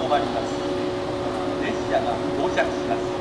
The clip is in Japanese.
止まります。列車が到着します。